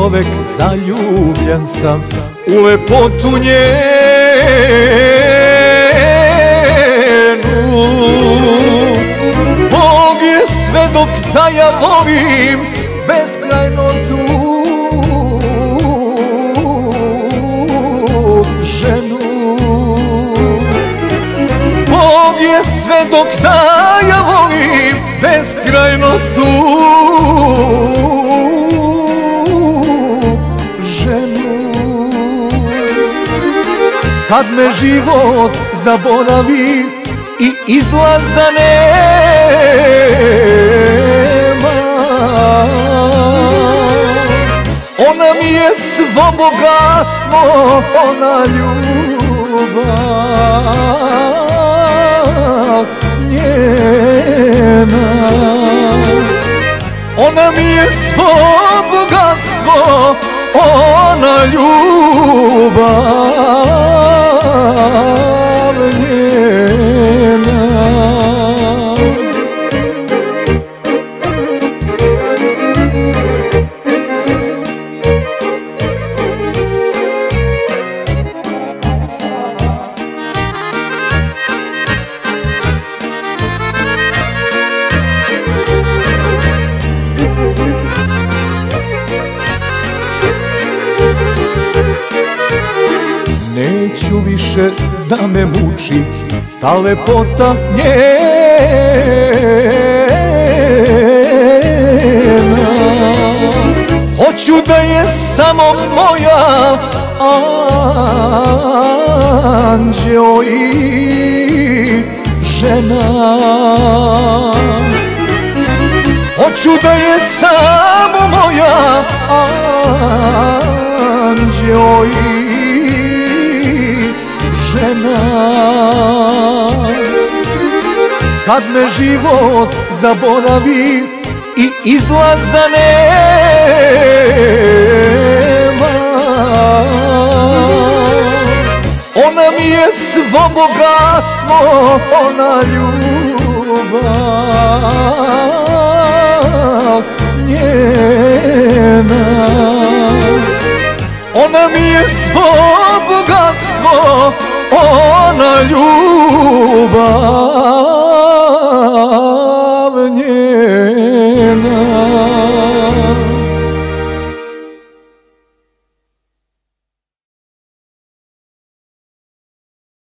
čovek, zaljubljen sam u lepotu njenu. Bog je svedok da ja volim beskrajno tu ženu. Bog je svedok da ja volim beskrajno tu ženu. Kad me život zaboravi i izlaza nema, ona mi je svo bogatstvo, ona ljubav njena. Ona mi je svo bogatstvo, ona ljubav njena. Neću više da me muči ta lepota njena. Hoću da je samo moja anđeo i žena. Hoću da je samo moja anđeo i žena. Kad me život zaboravi i izlaza nema, ona mi je svo bogatstvo, ona ljubav njena. Ona mi je svo bogatstvo, ona ljubav njena.